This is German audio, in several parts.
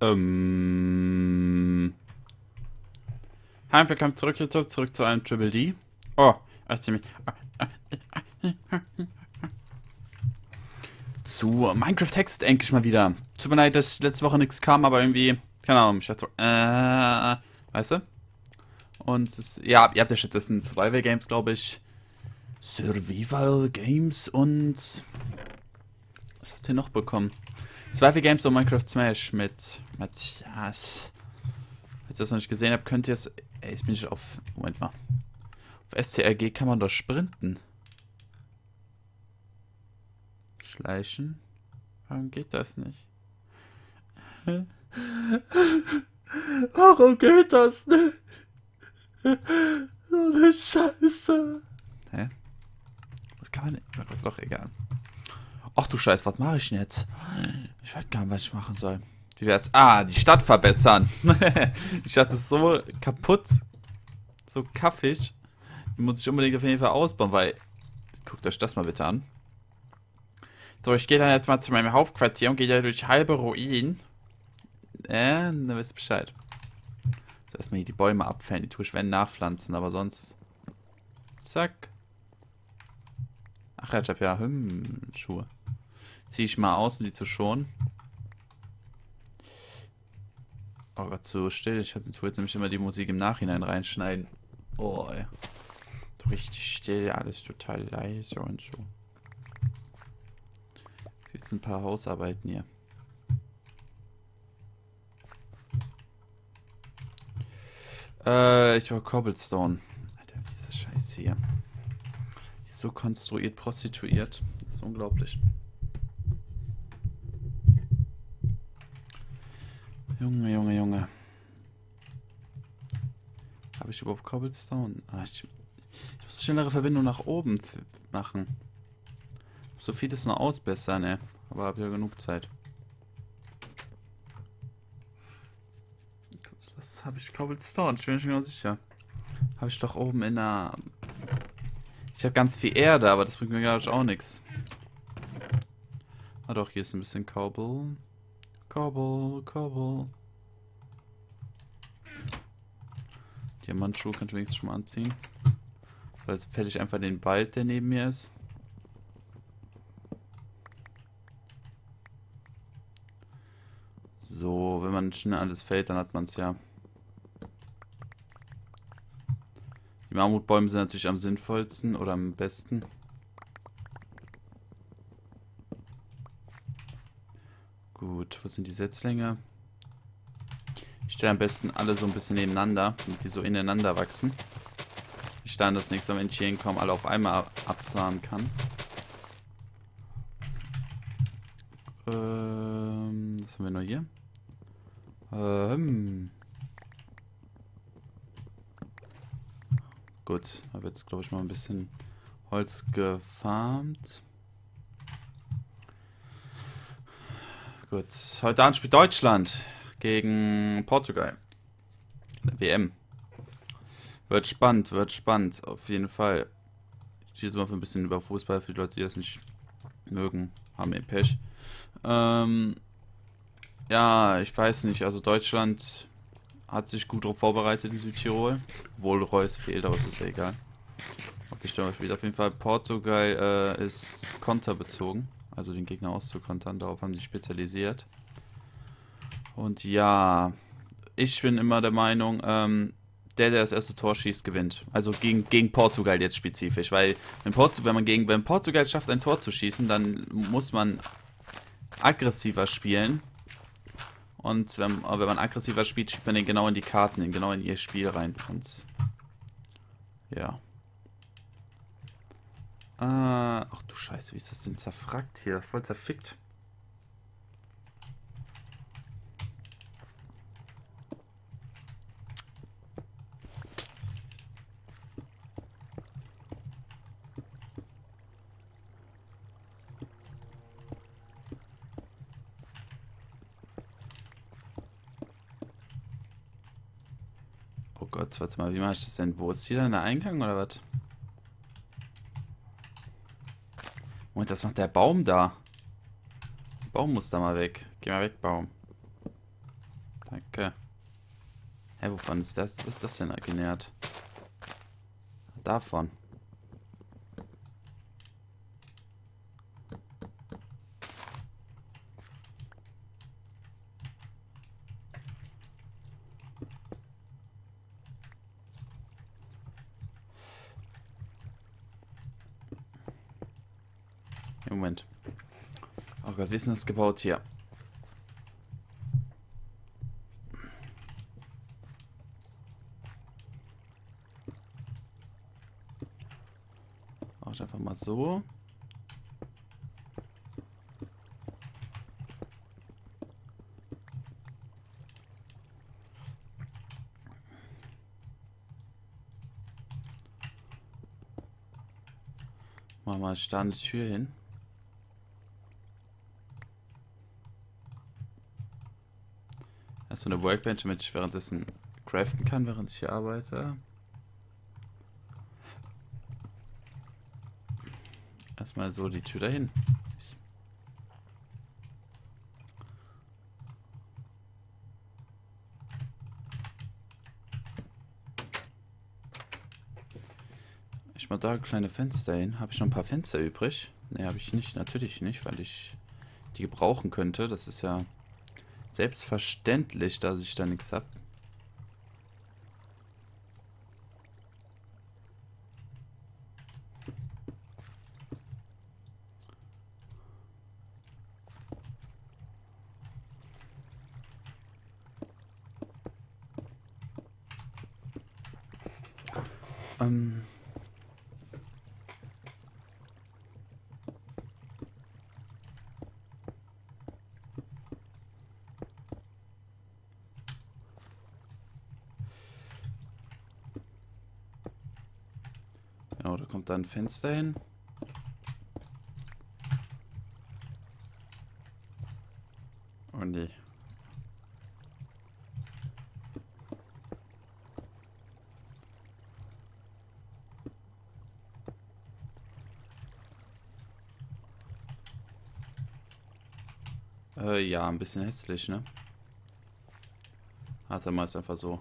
Hi, willkommen zurück, YouTube, zurück zu einem Triple D. Oh, zu Minecraft Text endlich mal wieder. Tut mir leid, dass letzte Woche nichts kam, aber irgendwie, keine Ahnung, ich dachte so, weißt du? Und ja, ihr habt ja stattdessen Survival Games, glaube ich. Survival Games und was habt ihr noch bekommen? Survival Games und Minecraft Smash mit Matthias. Falls ihr das noch nicht gesehen habt, könnt ihr es. Ey, jetzt bin ich auf. Moment mal. Auf STRG kann man doch sprinten. Schleichen? Warum geht das nicht? Warum geht das nicht? So eine Scheiße. Hä? Was kann man nicht? Das ist doch egal. Ach du Scheiße, was mache ich denn jetzt? Ich weiß gar nicht, was ich machen soll. Wie wär's? Ah, die Stadt verbessern. Die Stadt ist so kaputt. So kaffig. Die muss ich unbedingt auf jeden Fall ausbauen, weil. Guckt euch das mal bitte an. So, ich gehe dann jetzt mal zu meinem Hauptquartier und gehe da durch halbe Ruinen. Dann wisst ihr Bescheid. So, erstmal hier die Bäume abfällen. Die tue ich wenn nachpflanzen, aber sonst. Zack. Ach ja, ich hab ja Schuhe. Ziehe ich mal aus, um die zu schonen. Oh Gott, so still. Ich tue jetzt nämlich immer die Musik im Nachhinein reinschneiden. Oh, ey. So richtig still, alles total leise und so. Jetzt ein paar Hausarbeiten hier. Ich war Cobblestone. Alter, diese Scheiße hier. Die ist so konstruiert, prostituiert. Das ist unglaublich. Junge, Junge, Junge. Habe ich überhaupt Cobblestone? Ah, ich muss schnellere Verbindung nach oben machen. So vieles noch ausbessern, ne? Aber habe ja genug Zeit. Das habe ich Cobblestone, ich bin mir nicht genau sicher. Habe ich doch oben in der... Ich habe ganz viel Erde, aber das bringt mir glaube ich auch nichts. Ah doch, hier ist ein bisschen Cobble. Cobble. Diamantschuh kann ich wenigstens schon mal anziehen. Weil jetzt fäll ich einfach den Wald, der neben mir ist. So, wenn man schnell alles fällt, dann hat man es ja. Die Mammutbäume sind natürlich am sinnvollsten oder am besten. Gut, wo sind die Setzlinge? Ich stelle am besten alle so ein bisschen nebeneinander, damit die so ineinander wachsen. Ich dann das nächste Mal, wenn ich hier hinkomme, alle auf einmal absahen kann. Was haben wir noch hier? Gut, habe jetzt glaube ich mal ein bisschen Holz gefarmt. Gut, heute Abend spielt Deutschland gegen Portugal. In der WM. Wird spannend, auf jeden Fall. Ich gehe jetzt mal für ein bisschen über Fußball, für die Leute, die das nicht mögen, haben ihr Pech. Ja, ich weiß nicht, also Deutschland hat sich gut darauf vorbereitet in Südtirol. Obwohl Reus fehlt, aber es ist ja egal. Ob die Stürmer spielt. Auf jeden Fall Portugal ist konterbezogen. Also den Gegner auszukontern, darauf haben sie spezialisiert. Und ja, ich bin immer der Meinung, der das erste Tor schießt, gewinnt. Also gegen Portugal jetzt spezifisch. Weil wenn Portugal schafft, ein Tor zu schießen, dann muss man aggressiver spielen. Und wenn man aggressiver spielt, spielt man den genau in die Karten, genau in ihr Spiel rein. Und ja. Ach du Scheiße, wie ist das denn zerfrackt hier? Voll zerfickt. Oh Gott, warte mal, wie mache ich das denn? Wo ist hier denn der Eingang oder was? Moment, was macht der Baum da? Der Baum muss da mal weg. Geh mal weg, Baum. Danke. Hä, wovon ist das denn genährt? Davon. Moment. Oh Gott, wie ist denn das gebaut hier? Auch einfach mal so. Machen wir mal eine Tür hin. Erstmal eine Workbench, damit ich währenddessen craften kann, während ich hier arbeite. Erstmal so die Tür dahin. Ich mal da kleine Fenster hin. Habe ich noch ein paar Fenster übrig? Ne, habe ich nicht. Natürlich nicht, weil ich die gebrauchen könnte. Das ist ja selbstverständlich, dass ich da nichts habe. Genau, da kommt da ein Fenster hin. Oh nee. Ja, ein bisschen hässlich, ne? Hat er meist einfach so.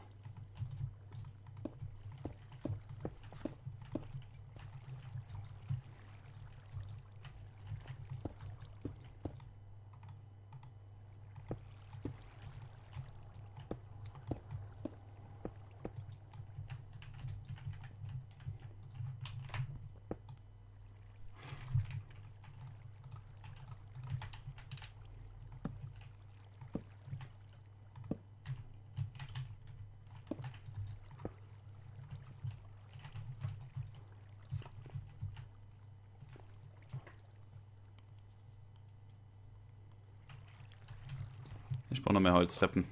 Ich brauche noch mehr Holztreppen.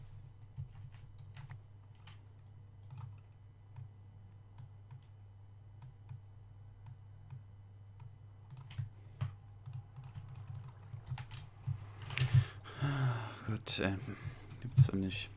Gut, gibt's doch nicht.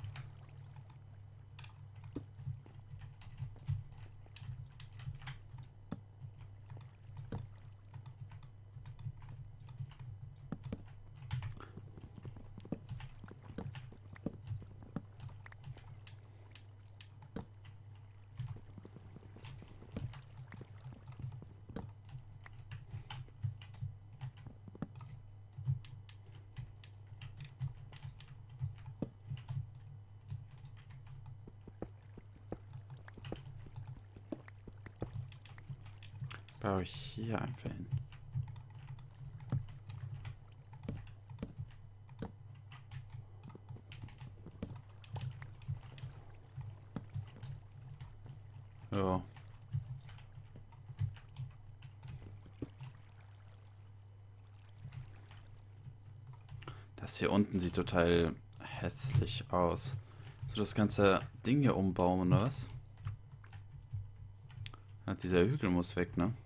Baue ich hier einfach hin. Ja. Das hier unten sieht total hässlich aus. So das ganze Ding hier umbauen oder was? Ja, dieser Hügel muss weg, ne?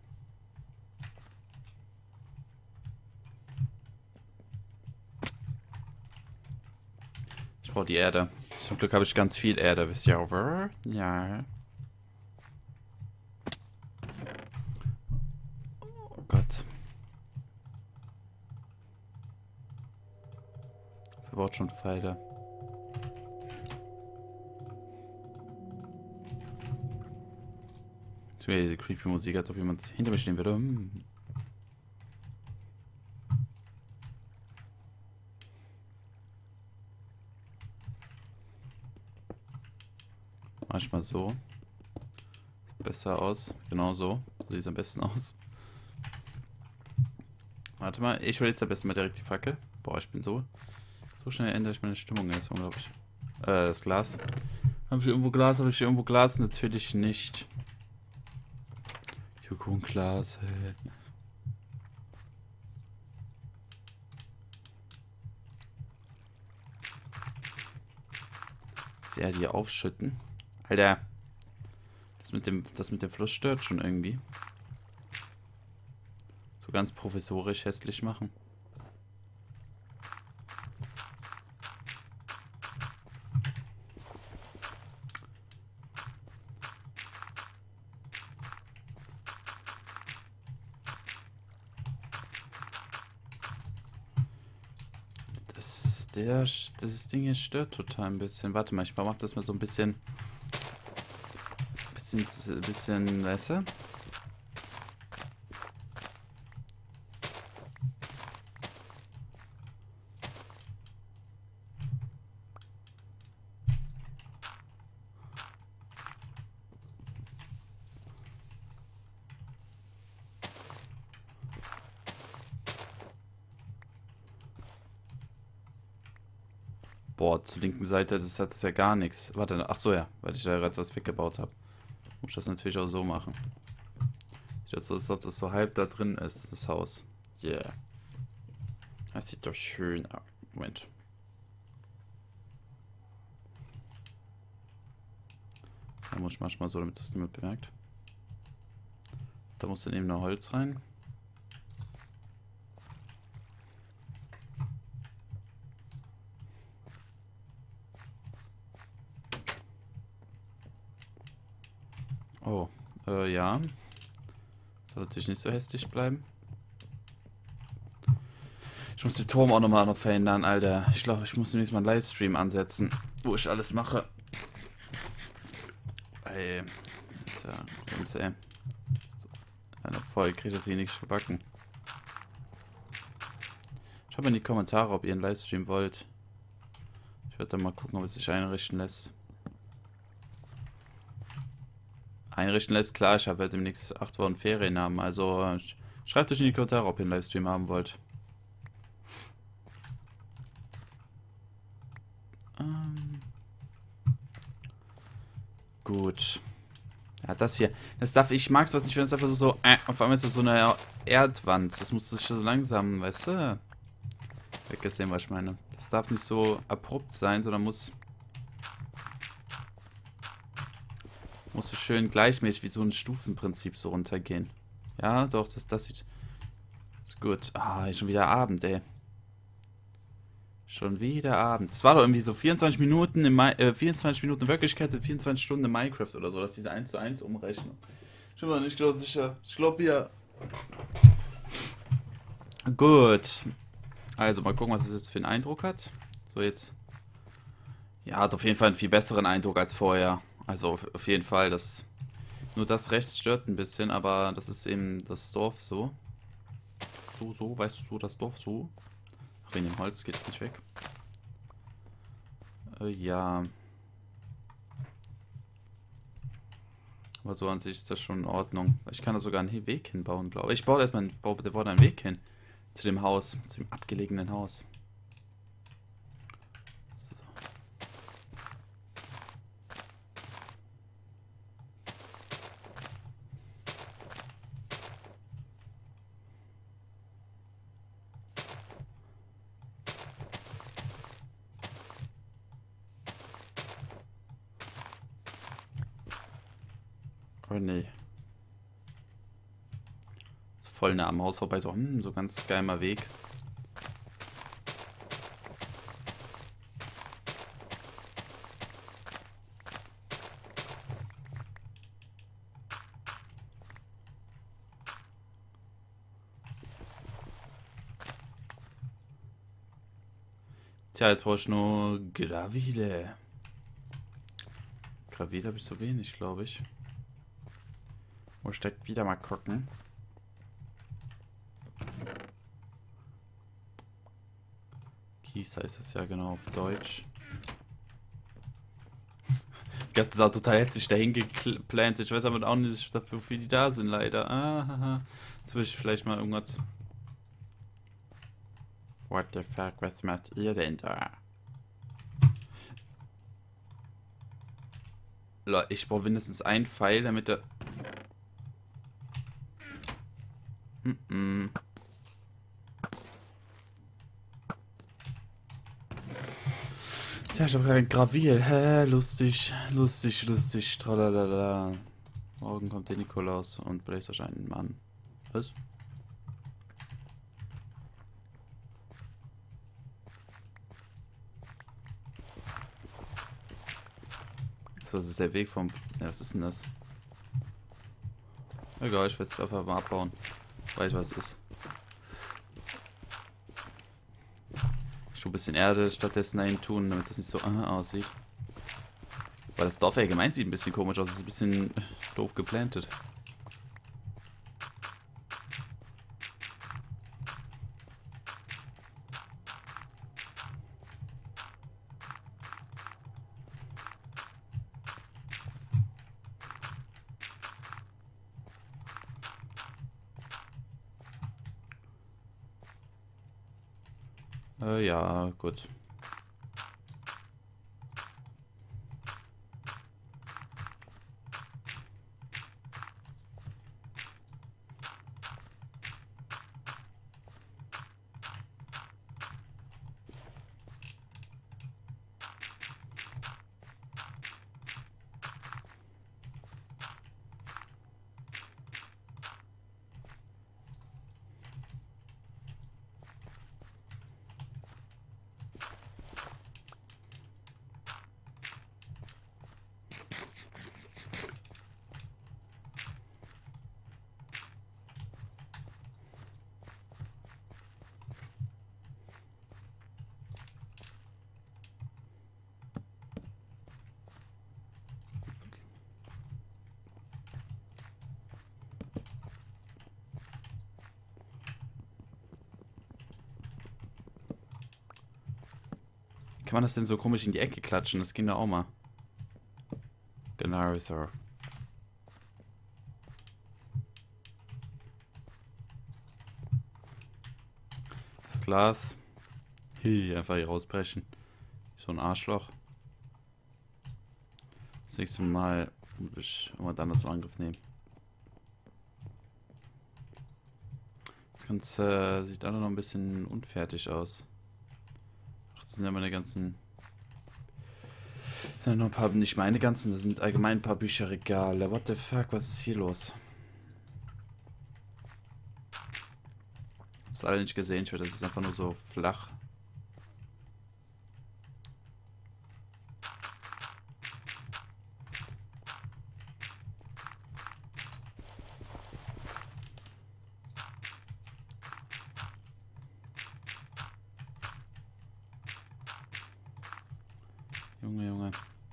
Ich brauche die Erde. Zum Glück habe ich ganz viel Erde, wisst ihr, over? Ja. Oh Gott. Verbaut schon Pfeile. Schon wieder diese creepy Musik, als ob jemand hinter mir stehen würde. Manchmal so. Sieht besser aus. Genau so. So sieht es am besten aus. Warte mal, ich will jetzt am besten mal direkt die Fackel. Boah, ich bin so schnell ändere ich meine Stimmung. Das ist unglaublich. Das Glas. Habe ich irgendwo Glas? Habe ich irgendwo Glas? Natürlich nicht. Joko und Glas, hey. Sehr die aufschütten. Alter. Das mit dem Fluss stört schon irgendwie. So ganz provisorisch hässlich machen. Das Ding hier stört total ein bisschen. Warte mal, ich mach das mal so ein bisschen, weißt du? Boah, zur linken Seite, das hat das ja gar nichts. Warte, ach so ja, weil ich da gerade was weggebaut habe. Muss ich das natürlich auch so machen. Sieht so aus, als ob das so halb da drin ist, das Haus. Yeah. Das sieht doch schön aus. Moment. Da muss ich manchmal so, damit das niemand bemerkt. Da muss dann eben noch Holz rein. Oh, ja. Soll natürlich nicht so hässlich bleiben. Ich muss den Turm auch nochmal verändern, Alter. Ich glaube, ich muss demnächst mal einen Livestream ansetzen, wo ich alles mache. Ey. Ist ja sonst, ey. So, voll, ich kriege das hier nicht gebacken. Schreibt mal in die Kommentare, ob ihr einen Livestream wollt. Ich werde dann mal gucken, ob es sich einrichten lässt. Einrichten lässt, klar, ich werde demnächst 8 Wochen Ferien haben, also schreibt euch in die Kommentare, ob ihr einen Livestream haben wollt. Gut. Ja, das hier. Das darf, ich mag es nicht, wenn es einfach so, auf einmal ist das so eine Erdwand. Das muss sich so langsam, weißt du? Weggesehen, was ich meine. Das darf nicht so abrupt sein, sondern muss so schön gleichmäßig wie so ein Stufenprinzip so runtergehen. Ja, doch, das sieht... Ist gut. Ah, schon wieder Abend, ey. Schon wieder Abend. Das war doch irgendwie so 24 Minuten 24 Minuten Wirklichkeit in 24 Stunden in Minecraft oder so, dass diese 1:1 umrechnen. Ich bin mir nicht genau sicher. Ich glaube ja. Gut. Also mal gucken, was es jetzt für einen Eindruck hat. So jetzt. Ja, hat auf jeden Fall einen viel besseren Eindruck als vorher. Also auf jeden Fall, nur das rechts stört ein bisschen, aber das ist eben das Dorf so. So, weißt du, so das Dorf so. Ach, wegen dem Holz geht es nicht weg. Ja. Aber so an sich ist das schon in Ordnung. Ich kann da sogar einen Weg hinbauen, glaube ich. Ich baue erstmal einen Weg hin. Zu dem Haus. Zu dem abgelegenen Haus. So. Oh nee. Voll nah am Haus vorbei. So, so ganz geheimer Weg. Tja, jetzt brauche ich nur Gravile. Gravile habe ich so wenig, glaube ich. Wo steckt wieder mal gucken? Kies heißt es ja genau auf Deutsch. Die ganze Sache total hetzig dahin geplant. Ich weiß aber auch nicht, wofür die da sind, leider. Ah, jetzt will ich vielleicht mal irgendwas. What the fuck, was macht ihr denn da? Ich brauche mindestens einen Pfeil, damit er. Ja, ich habe gerade ein Gravier. Hä? Lustig, lustig, lustig. Tralalala. Morgen kommt der Nikolaus und bläst wahrscheinlich einen Mann. Was? So, das ist der Weg vom. Ja, was ist denn das? Egal, ich werde es einfach mal abbauen. Weiß ich, was es ist. Ich tue ein bisschen Erde stattdessen dahin tun, damit das nicht so aussieht. Weil das Dorf allgemein sieht ein bisschen komisch aus. Es ist ein bisschen doof geplantet. Ja, gut. Kann man das denn so komisch in die Ecke klatschen? Das ging da auch mal. Genau, so. Das Glas. Hi, einfach hier rausbrechen. So ein Arschloch. Das nächste Mal muss ich immer dann das im Angriff nehmen. Das Ganze sieht alle noch ein bisschen unfertig aus. Ach, das sind ja meine ganzen. Das sind ja noch ein paar, nicht meine ganzen, das sind allgemein ein paar Bücherregale. What the fuck, was ist hier los? Das alle nicht gesehen, ich werde, das ist einfach nur so flach. Junge, Junge.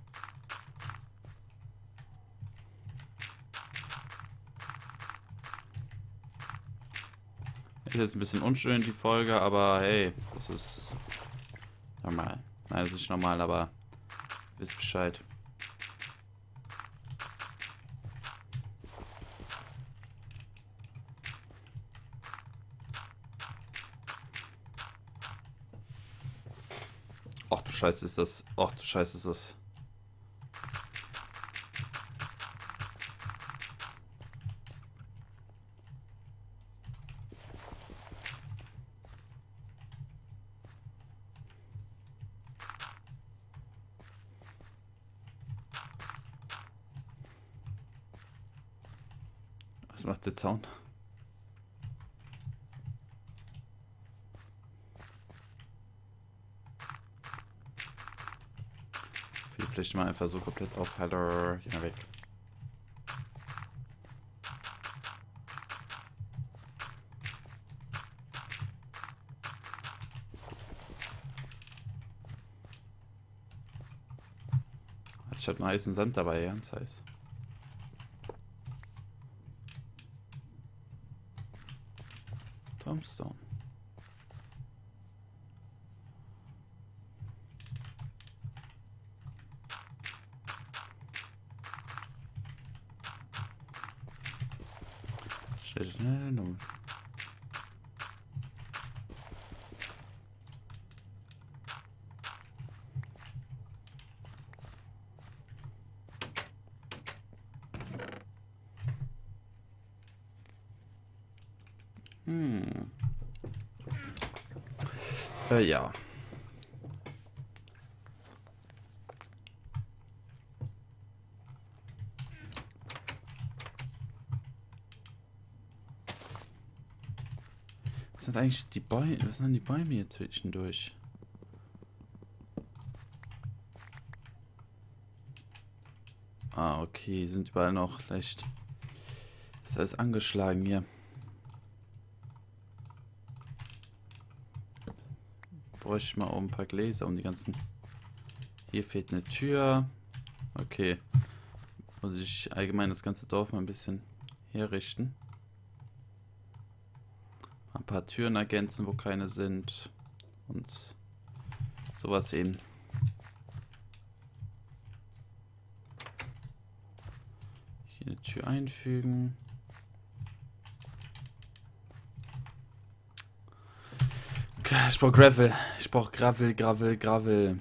Ist jetzt ein bisschen unschön, die Folge, aber hey, das ist normal. Nein, das ist nicht normal, aber ihr wisst Bescheid. Ach du Scheiße, ist das. Ach du Scheiße, ist das. Was macht der Zaun? Vielleicht mal einfach so komplett auf Hallo. Ja, weg. Ich habe einen heißen Sand dabei, ganz heiß. Cobblestone. Schnell, nun. Ja. Was sind eigentlich die Bäume? Was sind die Bäume hier zwischendurch? Ah, okay, sind überall noch leicht. Ist alles angeschlagen hier. Bräuchte ich mal oben ein paar Gläser um die ganzen. Hier fehlt eine Tür. Okay. Muss ich allgemein das ganze Dorf mal ein bisschen herrichten. Ein paar Türen ergänzen, wo keine sind. Und sowas eben. Hier eine Tür einfügen. Ich brauche Gravel. Ich brauche Gravel.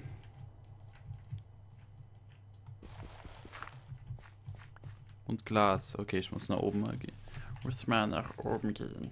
Und Glas. Okay, ich muss nach oben mal gehen. Muss mal nach oben gehen.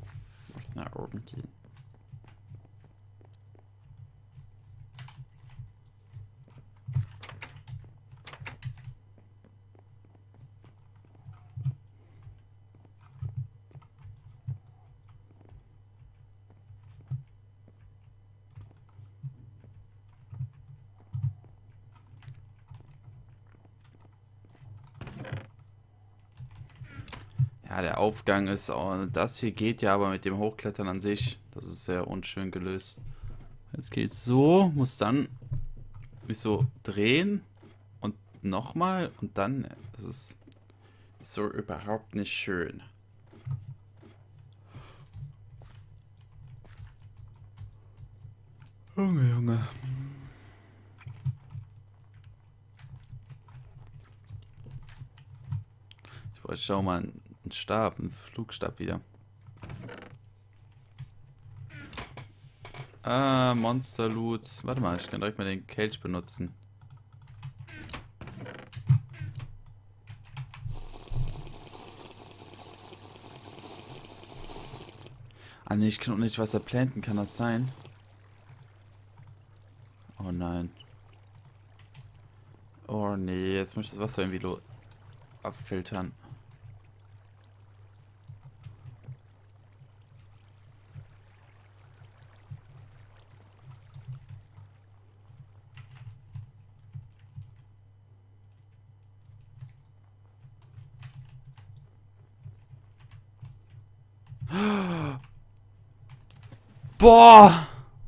Ja, der Aufgang ist auch. Das hier geht ja aber mit dem Hochklettern an sich. Das ist sehr unschön gelöst. Jetzt geht's so, muss dann mich so drehen und nochmal und dann. Das ist so überhaupt nicht schön. Junge. Ich wollte schau mal einen Stab, einen Flugstab wieder. Ah, Monster Loots. Warte mal, ich kann direkt mal den Kelch benutzen. Ah ne, ich kann auch nicht Wasser planten, kann das sein? Oh nein. Oh nee, jetzt muss ich das Wasser irgendwie abfiltern. Boah!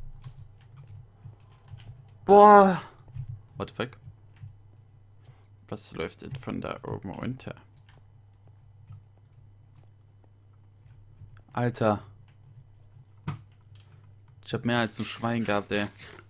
Boah! What the fuck? Was läuft denn von da oben runter? Alter. Ich hab mehr als ein Schwein gehabt, ey.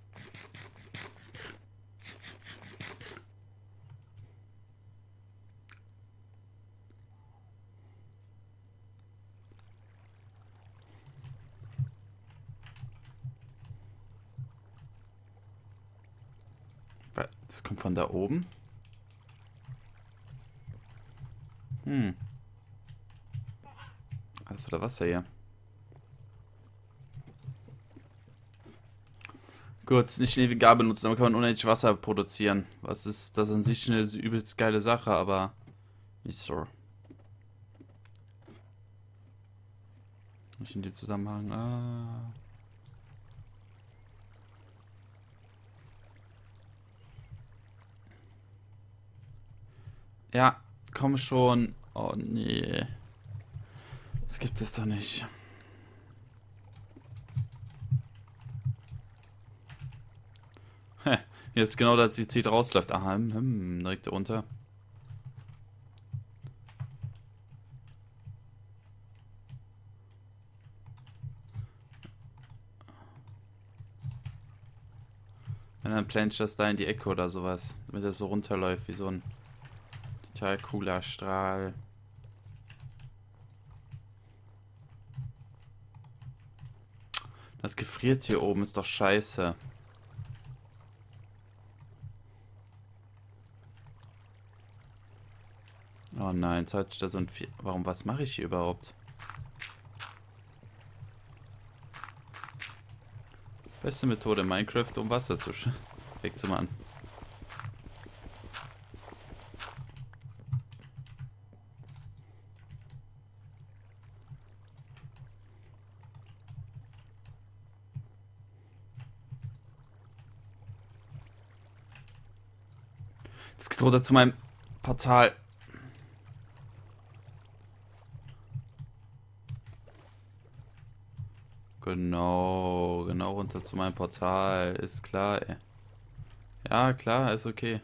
Das kommt von da oben. Alles oder Wasser hier. Gut, nicht eine Gabel benutzen, aber kann man unendlich Wasser produzieren. Was ist das an sich eine übelst geile Sache, aber nicht so. Nicht in dem Zusammenhang. Ah. Ja, komm schon. Oh nee. Das gibt es doch nicht. Hä, hier ist genau das, die zieht rausläuft. Aha, direkt runter. Und dann plant ich das da in die Ecke oder sowas. Damit er so runterläuft wie so ein total cooler Strahl. Das gefriert hier oben, ist doch scheiße. Oh nein, jetzt hatte ich da so ein Warum, was mache ich hier überhaupt? Beste Methode in Minecraft, um Wasser wegzumachen. Jetzt geht runter zu meinem Portal. Genau runter zu meinem Portal. Ist klar, ey. Ja, klar, ist okay.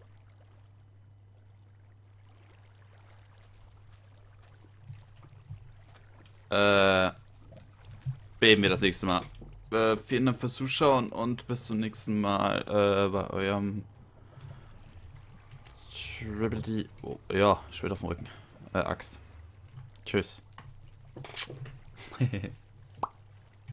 Beben wir das nächste Mal. Vielen Dank fürs Zuschauen und bis zum nächsten Mal bei eurem Oh, ja, Schwert auf dem Rücken. Axt. Tschüss.